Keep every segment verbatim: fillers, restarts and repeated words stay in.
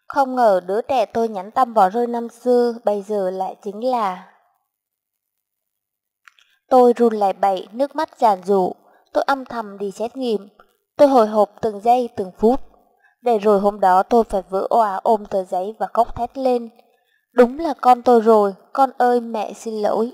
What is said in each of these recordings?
Không ngờ đứa trẻ tôi nhắn tâm bỏ rơi năm xưa bây giờ lại chính là... Tôi run lẩy bẩy, nước mắt giàn giụa. Tôi âm thầm đi xét nghiệm. Tôi hồi hộp từng giây từng phút. Để rồi hôm đó tôi phải vỡ òa ôm tờ giấy và khóc thét lên. Đúng là con tôi rồi, con ơi mẹ xin lỗi.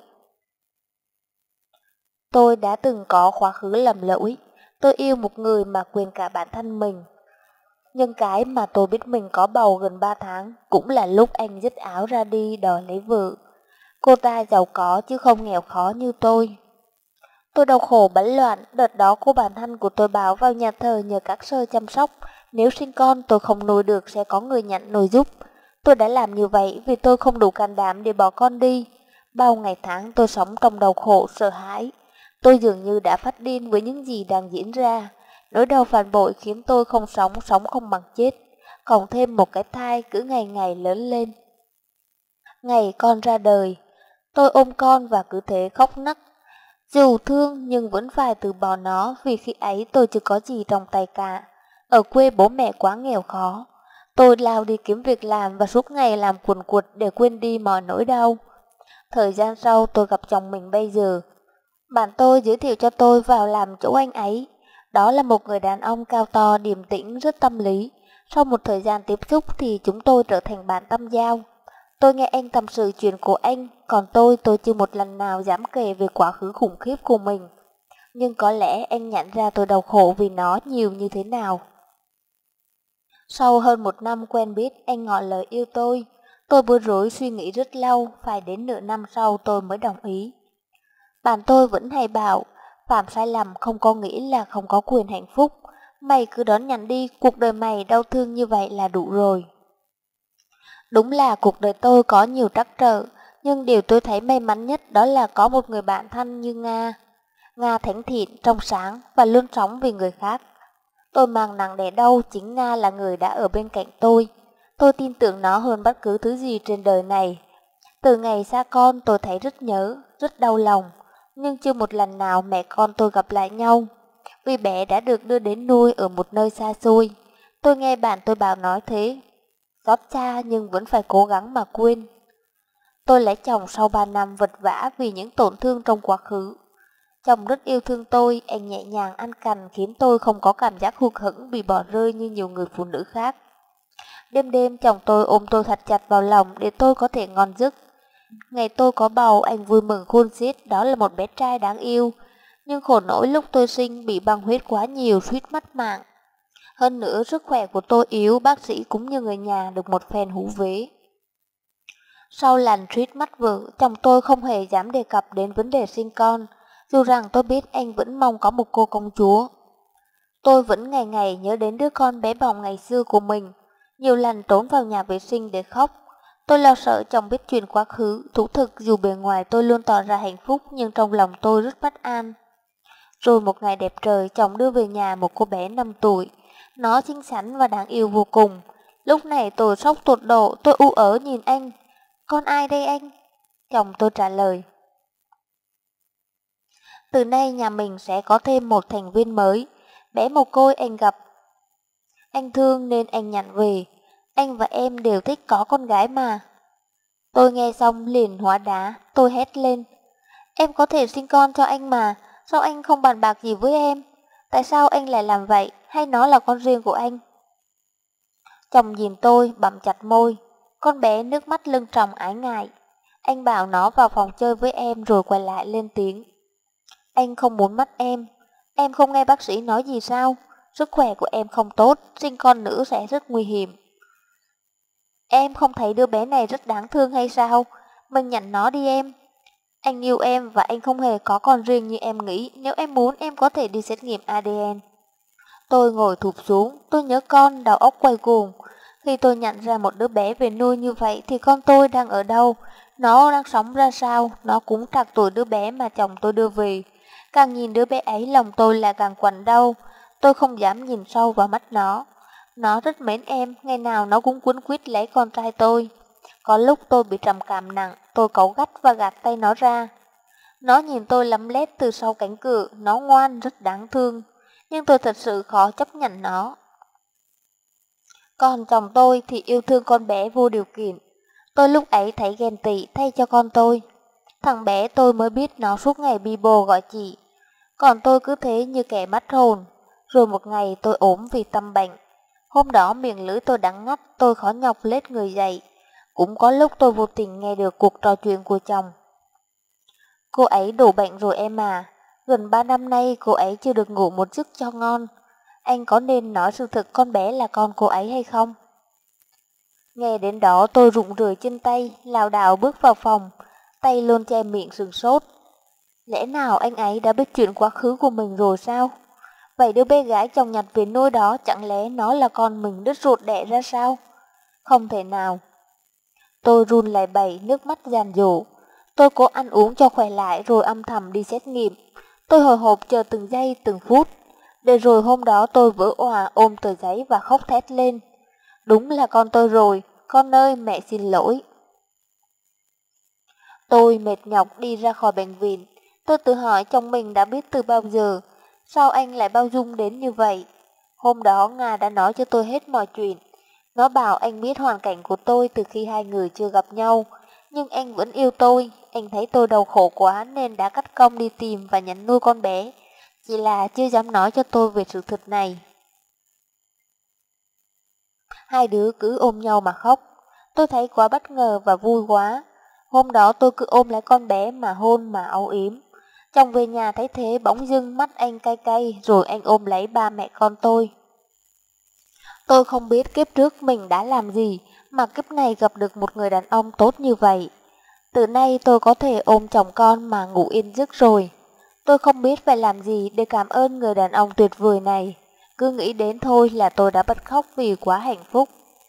Tôi đã từng có quá khứ lầm lỗi. Tôi yêu một người mà quên cả bản thân mình. Nhưng cái mà tôi biết mình có bầu gần ba tháng cũng là lúc anh dứt áo ra đi đòi lấy vợ. Cô ta giàu có chứ không nghèo khó như tôi. Tôi đau khổ bấn loạn, đợt đó cô bạn thân của tôi báo vào nhà thờ nhờ các sơ chăm sóc. Nếu sinh con tôi không nuôi được sẽ có người nhận nuôi giúp. Tôi đã làm như vậy vì tôi không đủ can đảm để bỏ con đi. Bao ngày tháng tôi sống trong đau khổ, sợ hãi. Tôi dường như đã phát điên với những gì đang diễn ra. Nỗi đau phản bội khiến tôi không sống, sống không bằng chết. Còn thêm một cái thai cứ ngày ngày lớn lên. Ngày con ra đời, tôi ôm con và cứ thế khóc nấc. Dù thương nhưng vẫn phải từ bỏ nó vì khi ấy tôi chưa có gì trong tay cả. Ở quê bố mẹ quá nghèo khó. Tôi lao đi kiếm việc làm và suốt ngày làm quần quật để quên đi mọi nỗi đau. Thời gian sau tôi gặp chồng mình bây giờ. Bạn tôi giới thiệu cho tôi vào làm chỗ anh ấy. Đó là một người đàn ông cao to, điềm tĩnh, rất tâm lý. Sau một thời gian tiếp xúc thì chúng tôi trở thành bạn tâm giao. Tôi nghe anh tâm sự chuyện của anh, còn tôi tôi chưa một lần nào dám kể về quá khứ khủng khiếp của mình. Nhưng có lẽ anh nhận ra tôi đau khổ vì nó nhiều như thế nào. Sau hơn một năm quen biết, anh ngỏ lời yêu tôi. Tôi bối rối suy nghĩ rất lâu, phải đến nửa năm sau tôi mới đồng ý. Bạn tôi vẫn hay bảo, phạm sai lầm không có nghĩa là không có quyền hạnh phúc. Mày cứ đón nhận đi, cuộc đời mày đau thương như vậy là đủ rồi. Đúng là cuộc đời tôi có nhiều trắc trở, nhưng điều tôi thấy may mắn nhất đó là có một người bạn thân như Nga. Nga thánh thiện, trong sáng và luôn sống vì người khác. Tôi mang nặng đẻ đau, chính Nga là người đã ở bên cạnh tôi. Tôi tin tưởng nó hơn bất cứ thứ gì trên đời này. Từ ngày xa con tôi thấy rất nhớ, rất đau lòng, nhưng chưa một lần nào mẹ con tôi gặp lại nhau. Vì bé đã được đưa đến nuôi ở một nơi xa xôi. Tôi nghe bạn tôi bảo nói thế. Xót xa nhưng vẫn phải cố gắng mà quên. Tôi lấy chồng sau ba năm vật vã vì những tổn thương trong quá khứ. Chồng rất yêu thương tôi, anh nhẹ nhàng ăn cằn khiến tôi không có cảm giác hụt hẫng bị bỏ rơi như nhiều người phụ nữ khác. Đêm đêm chồng tôi ôm tôi thật chặt vào lòng để tôi có thể ngon giấc. Ngày tôi có bầu anh vui mừng khôn xiết, đó là một bé trai đáng yêu. Nhưng khổ nỗi lúc tôi sinh bị băng huyết quá nhiều suýt mất mạng. Hơn nữa sức khỏe của tôi yếu, bác sĩ cũng như người nhà được một phen hú vế. Sau lần suýt mất vợ, chồng tôi không hề dám đề cập đến vấn đề sinh con, dù rằng tôi biết anh vẫn mong có một cô công chúa. Tôi vẫn ngày ngày nhớ đến đứa con bé bỏng ngày xưa của mình, nhiều lần trốn vào nhà vệ sinh để khóc. Tôi lo sợ chồng biết chuyện quá khứ, thú thực dù bề ngoài tôi luôn tỏ ra hạnh phúc nhưng trong lòng tôi rất bất an. Rồi một ngày đẹp trời, chồng đưa về nhà một cô bé năm tuổi. Nó xinh xắn và đáng yêu vô cùng. Lúc này tôi sốc tột độ, tôi u ớ nhìn anh. Con ai đây anh? Chồng tôi trả lời. Từ nay nhà mình sẽ có thêm một thành viên mới. Bé mồ côi anh gặp. Anh thương nên anh nhận về. Anh và em đều thích có con gái mà. Tôi nghe xong liền hóa đá, tôi hét lên. Em có thể sinh con cho anh mà, sao anh không bàn bạc gì với em? Tại sao anh lại làm vậy, hay nó là con riêng của anh? Chồng nhìn tôi, bặm chặt môi. Con bé nước mắt lưng tròng ái ngại. Anh bảo nó vào phòng chơi với em rồi quay lại lên tiếng. Anh không muốn mất em. Em không nghe bác sĩ nói gì sao? Sức khỏe của em không tốt, sinh con nữ sẽ rất nguy hiểm. Em không thấy đứa bé này rất đáng thương hay sao? Mình nhận nó đi em. Anh yêu em và anh không hề có con riêng như em nghĩ. Nếu em muốn em có thể đi xét nghiệm a đê en. Tôi ngồi thụp xuống, tôi nhớ con, đầu óc quay cuồng. Khi tôi nhận ra một đứa bé về nuôi như vậy thì con tôi đang ở đâu? Nó đang sống ra sao? Nó cũng trạc tuổi đứa bé mà chồng tôi đưa về. Càng nhìn đứa bé ấy lòng tôi lại càng quặn đau. Tôi không dám nhìn sâu vào mắt nó. Nó rất mến em, ngày nào nó cũng quấn quýt lấy con trai tôi. Có lúc tôi bị trầm cảm nặng, tôi cáu gắt và gạt tay nó ra. Nó nhìn tôi lấm lét từ sau cánh cửa, nó ngoan, rất đáng thương. Nhưng tôi thật sự khó chấp nhận nó. Còn chồng tôi thì yêu thương con bé vô điều kiện. Tôi lúc ấy thấy ghen tị thay cho con tôi. Thằng bé tôi mới biết nó suốt ngày bi bô gọi chị. Còn tôi cứ thế như kẻ mất hồn. Rồi một ngày tôi ốm vì tâm bệnh. Hôm đó miệng lưỡi tôi đắng ngắt, tôi khó nhọc lết người dậy. Cũng có lúc tôi vô tình nghe được cuộc trò chuyện của chồng. Cô ấy đổ bệnh rồi em à. Gần ba năm nay cô ấy chưa được ngủ một giấc cho ngon. Anh có nên nói sự thật con bé là con cô ấy hay không? Nghe đến đó tôi rụng rời chân tay, lảo đảo bước vào phòng, tay luôn che miệng sừng sốt. Lẽ nào anh ấy đã biết chuyện quá khứ của mình rồi sao? Vậy đứa bé gái chồng nhặt về nuôi đó chẳng lẽ nó là con mình đứt ruột đẻ ra sao? Không thể nào. Tôi run lẩy bẩy, nước mắt giàn giụa. Tôi cố ăn uống cho khỏe lại rồi âm thầm đi xét nghiệm. Tôi hồi hộp chờ từng giây từng phút. Để rồi hôm đó tôi vỡ òa ôm tờ giấy và khóc thét lên. Đúng là con tôi rồi, con ơi mẹ xin lỗi. Tôi mệt nhọc đi ra khỏi bệnh viện. Tôi tự hỏi chồng mình đã biết từ bao giờ, sao anh lại bao dung đến như vậy? Hôm đó Nga đã nói cho tôi hết mọi chuyện. Nó bảo anh biết hoàn cảnh của tôi từ khi hai người chưa gặp nhau, nhưng anh vẫn yêu tôi. Anh thấy tôi đau khổ quá nên đã cắt công đi tìm và nhận nuôi con bé. Chỉ là chưa dám nói cho tôi về sự thật này. Hai đứa cứ ôm nhau mà khóc. Tôi thấy quá bất ngờ và vui quá. Hôm đó tôi cứ ôm lấy con bé mà hôn mà âu yếm. Chồng về nhà thấy thế bỗng dưng mắt anh cay cay rồi anh ôm lấy ba mẹ con tôi. Tôi không biết kiếp trước mình đã làm gì mà kiếp này gặp được một người đàn ông tốt như vậy. Từ nay tôi có thể ôm chồng con mà ngủ yên giấc rồi. Tôi không biết phải làm gì để cảm ơn người đàn ông tuyệt vời này. Cứ nghĩ đến thôi là tôi đã bật khóc vì quá hạnh phúc.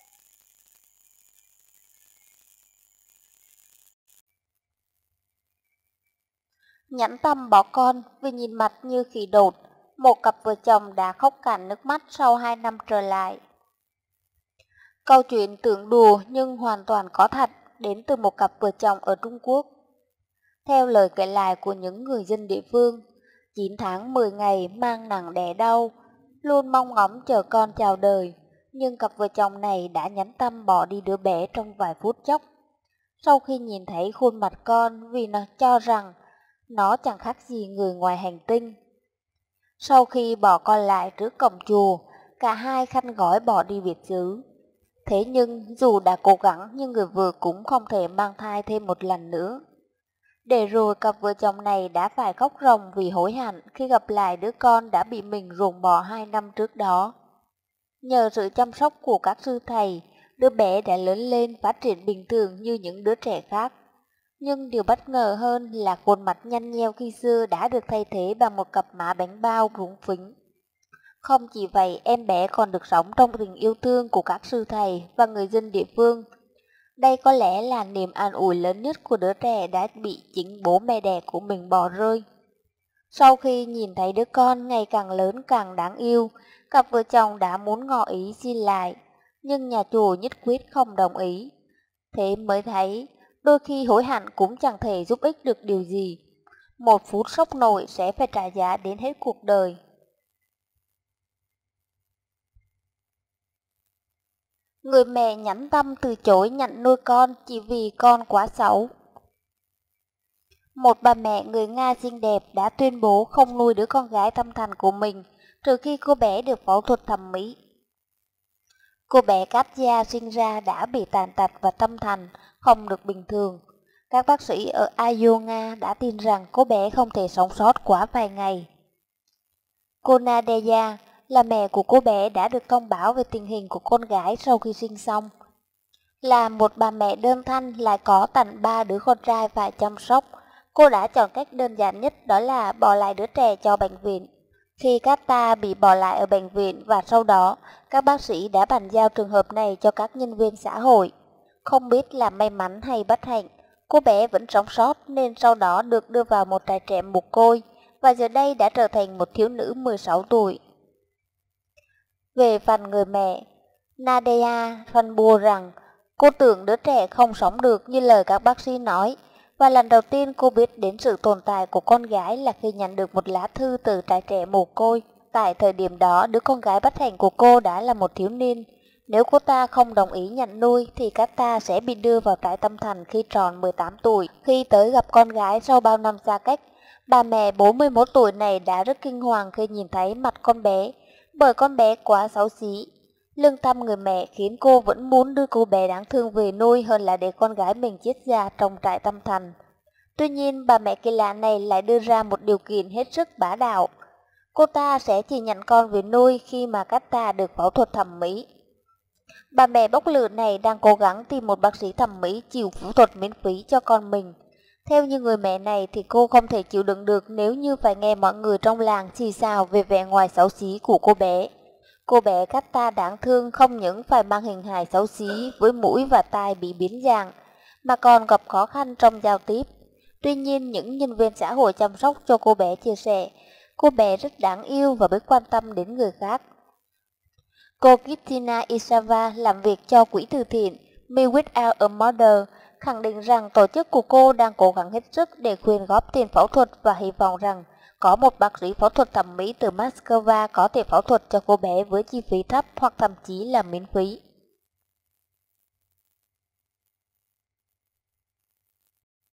Nhẫn tâm bỏ con vì nhìn mặt như khỉ đột. Một cặp vợ chồng đã khóc cạn nước mắt sau hai năm trở lại. Câu chuyện tưởng đùa nhưng hoàn toàn có thật đến từ một cặp vợ chồng ở Trung Quốc. Theo lời kể lại của những người dân địa phương, chín tháng mười ngày mang nặng đẻ đau, luôn mong ngóng chờ con chào đời, nhưng cặp vợ chồng này đã nhẫn tâm bỏ đi đứa bé trong vài phút chốc. Sau khi nhìn thấy khuôn mặt con vì nó cho rằng nó chẳng khác gì người ngoài hành tinh. Sau khi bỏ con lại trước cổng chùa, cả hai khăn gói bỏ đi biệt xứ. Thế nhưng dù đã cố gắng nhưng người vợ cũng không thể mang thai thêm một lần nữa. Để rồi cặp vợ chồng này đã phải khóc ròng vì hối hận khi gặp lại đứa con đã bị mình ruồng bỏ hai năm trước đó. Nhờ sự chăm sóc của các sư thầy, đứa bé đã lớn lên phát triển bình thường như những đứa trẻ khác. Nhưng điều bất ngờ hơn là khuôn mặt nhăn nheo khi xưa đã được thay thế bằng một cặp má bánh bao rúng phính. Không chỉ vậy, em bé còn được sống trong tình yêu thương của các sư thầy và người dân địa phương. Đây có lẽ là niềm an ủi lớn nhất của đứa trẻ đã bị chính bố mẹ đẻ của mình bỏ rơi. Sau khi nhìn thấy đứa con ngày càng lớn càng đáng yêu, cặp vợ chồng đã muốn ngỏ ý xin lại, nhưng nhà chùa nhất quyết không đồng ý. Thế mới thấy, đôi khi hối hận cũng chẳng thể giúp ích được điều gì. Một phút sốc nổi sẽ phải trả giá đến hết cuộc đời. Người mẹ nhẫn tâm từ chối nhận nuôi con chỉ vì con quá xấu. Một bà mẹ người Nga xinh đẹp đã tuyên bố không nuôi đứa con gái tâm thành của mình trừ khi cô bé được phẫu thuật thẩm mỹ. Cô bé Katya sinh ra đã bị tàn tật và tâm thần, không được bình thường. Các bác sĩ ở Ayo, Nga đã tin rằng cô bé không thể sống sót quá vài ngày. Cô Nadeya là mẹ của cô bé đã được thông báo về tình hình của con gái sau khi sinh xong. Là một bà mẹ đơn thân lại có tận ba đứa con trai phải chăm sóc, cô đã chọn cách đơn giản nhất đó là bỏ lại đứa trẻ cho bệnh viện. Khi Kata bị bỏ lại ở bệnh viện và sau đó, các bác sĩ đã bàn giao trường hợp này cho các nhân viên xã hội. Không biết là may mắn hay bất hạnh, cô bé vẫn sống sót nên sau đó được đưa vào một trại trẻ mồ côi và giờ đây đã trở thành một thiếu nữ mười sáu tuổi. Về phần người mẹ, Nadia phân bua rằng cô tưởng đứa trẻ không sống được như lời các bác sĩ nói, và lần đầu tiên cô biết đến sự tồn tại của con gái là khi nhận được một lá thư từ trại trẻ mồ côi. Tại thời điểm đó, đứa con gái bất hạnh của cô đã là một thiếu niên, Nếu cô ta không đồng ý nhận nuôi thì Kata sẽ bị đưa vào trại tâm thần khi tròn mười tám tuổi. Khi tới gặp con gái sau bao năm xa cách, bà mẹ bốn mươi mốt tuổi này đã rất kinh hoàng khi nhìn thấy mặt con bé, bởi con bé quá xấu xí. Lương tâm người mẹ khiến cô vẫn muốn đưa cô bé đáng thương về nuôi hơn là để con gái mình chết già trong trại tâm thần. Tuy nhiên, bà mẹ kỳ lạ này lại đưa ra một điều kiện hết sức bá đạo. Cô ta sẽ chỉ nhận con về nuôi khi mà Kata được phẫu thuật thẩm mỹ. Bà mẹ bốc lửa này đang cố gắng tìm một bác sĩ thẩm mỹ chịu phẫu thuật miễn phí cho con mình. Theo như người mẹ này thì cô không thể chịu đựng được nếu như phải nghe mọi người trong làng xì xào về vẻ ngoài xấu xí của cô bé. Cô bé Kata đáng thương không những phải mang hình hài xấu xí với mũi và tai bị biến dạng, mà còn gặp khó khăn trong giao tiếp. Tuy nhiên, những nhân viên xã hội chăm sóc cho cô bé chia sẻ, cô bé rất đáng yêu và biết quan tâm đến người khác. Cô Kristina Isava làm việc cho quỹ từ thiện Me Without a Mother, khẳng định rằng tổ chức của cô đang cố gắng hết sức để quyên góp tiền phẫu thuật và hy vọng rằng có một bác sĩ phẫu thuật thẩm mỹ từ Moscow có thể phẫu thuật cho cô bé với chi phí thấp hoặc thậm chí là miễn phí.